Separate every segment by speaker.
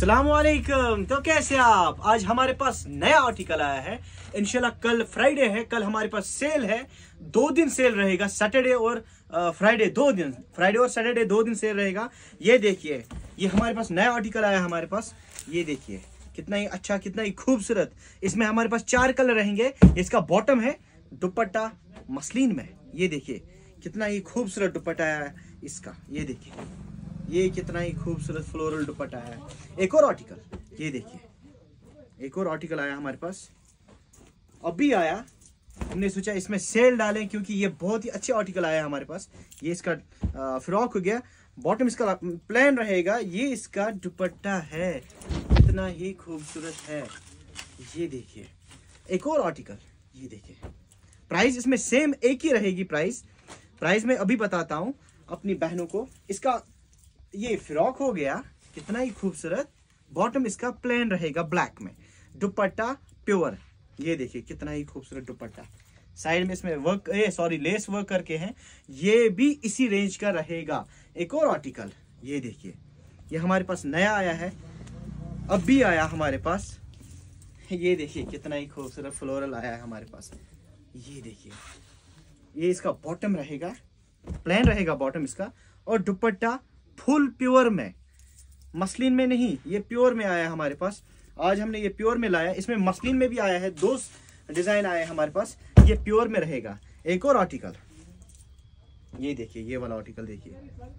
Speaker 1: अस्सलामुअलैकुम। तो कैसे आप? आज हमारे पास नया आर्टिकल आया है। इंशाल्लाह कल फ्राइडे है, कल हमारे पास सेल है। 2 दिन सेल रहेगा, सैटरडे और फ्राइडे 2 दिन, फ्राइडे और सैटरडे 2 दिन सेल रहेगा। ये देखिए, ये हमारे पास नया आर्टिकल आया है हमारे पास। ये देखिए कितना ही अच्छा, कितना ही खूबसूरत। इसमें हमारे पास 4 कलर रहेंगे। इसका बॉटम है, दुपट्टा मसलिन में। ये देखिए कितना ही खूबसूरत दुपट्टा है इसका। ये देखिए, ये कितना ही खूबसूरत फ्लोरल दुपट्टा है। एक और आर्टिकल, ये देखिए, एक और आर्टिकल आया हमारे पास, अभी आया। हमने सोचा इसमें सेल डालें क्योंकि ये बहुत ही अच्छे आर्टिकल आया हमारे पास। ये इसका फ्रॉक हो गया, बॉटम इसका प्लेन रहेगा। ये इसका दुपट्टा है, कितना ही खूबसूरत है। ये देखिए एक और आर्टिकल, ये देखिए। प्राइस इसमें सेम एक ही रहेगी। प्राइस में अभी बताता हूं अपनी बहनों को। इसका ये फ्रॉक हो गया, कितना ही खूबसूरत। बॉटम इसका प्लेन रहेगा ब्लैक में, दुपट्टा प्योर। ये देखिए कितना ही खूबसूरत दुपट्टा। साइड में इसमें वर्क, लेस वर्क करके हैं। ये भी इसी रेंज का रहेगा। एक और आर्टिकल, ये देखिए, ये हमारे पास नया आया है, अभी आया हमारे पास। ये देखिए कितना ही खूबसूरत फ्लोरल आया है हमारे पास। ये देखिए, ये इसका बॉटम रहेगा, प्लेन रहेगा बॉटम इसका, और दुपट्टा फुल प्योर में, मसलिन में नहीं, ये प्योर में आया हमारे पास। आज हमने ये प्योर में लाया। इसमें मसलिन में भी आया है, 2 डिजाइन आए हमारे पास। ये प्योर में रहेगा। एक और आर्टिकल, ये देखिए, ये वाला आर्टिकल देखिए।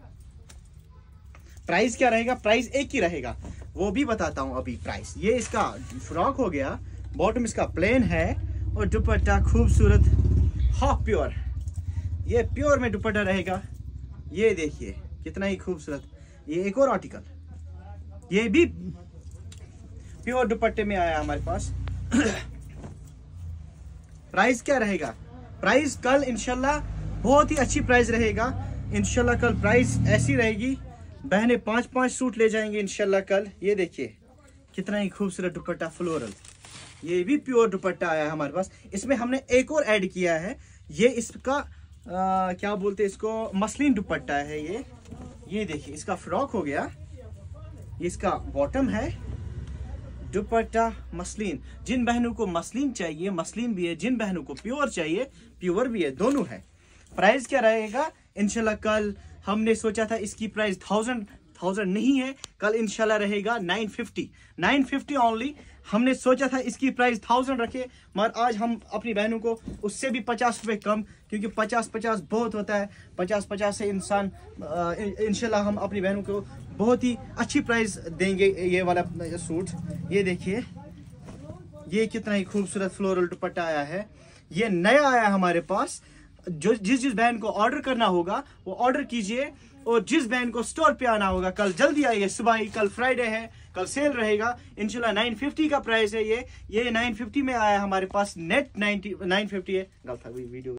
Speaker 1: प्राइस क्या रहेगा? प्राइस एक ही रहेगा, वो भी बताता हूं अभी प्राइस। ये इसका फ्रॉक हो गया, बॉटम इसका प्लेन है, और दुपट्टा खूबसूरत हाफ प्योर। ये प्योर में दुपट्टा रहेगा। ये देखिए कितना ही खूबसूरत। ये एक और आर्टिकल, ये भी प्योर दुपट्टे में आया हमारे पास। प्राइस क्या रहेगा? प्राइस कल इंशाल्लाह बहुत ही अच्छी प्राइस रहेगा। इंशाल्लाह कल प्राइस ऐसी रहेगी, बहनें 5-5 सूट ले जाएंगे इंशाल्लाह कल। ये देखिए कितना ही खूबसूरत दुपट्टा फ्लोरल। ये भी प्योर दुपट्टा आया है हमारे पास। इसमें हमने एक और ऐड किया है, ये इसका क्या बोलते हैं इसको, मसलिन दुपट्टा है ये देखिए, इसका फ्रॉक हो गया, ये इसका बॉटम है, दुपट्टा मसलिन। जिन बहनों को मसलिन चाहिए मसलिन भी है, जिन बहनों को प्योर चाहिए प्योर भी है, दोनों है। प्राइस क्या रहेगा? इंशाल्लाह कल हमने सोचा था इसकी प्राइस 1000 नहीं है, कल इंशाल्लाह रहेगा 950 ओनली। हमने सोचा था इसकी प्राइस 1000 रखे, मगर आज हम अपनी बहनों को उससे भी 50 रुपए कम, क्योंकि 50 बहुत होता है। 50 से इंसान, इंशाल्लाह हम अपनी बहनों को बहुत ही अच्छी प्राइस देंगे। ये वाला सूट, ये देखिए, ये कितना ही खूबसूरत फ्लोरल दुपट्टा आया है। ये नया आया हमारे पास। जिस बहन को ऑर्डर करना होगा वो ऑर्डर कीजिए, और जिस बहन को स्टोर पे आना होगा कल जल्दी आइए सुबह ही। कल फ्राइडे है, कल सेल रहेगा इंशाल्लाह। 950 का प्राइस है। ये 950 में आया हमारे पास, नेट 950 है। गलत था वीडियो।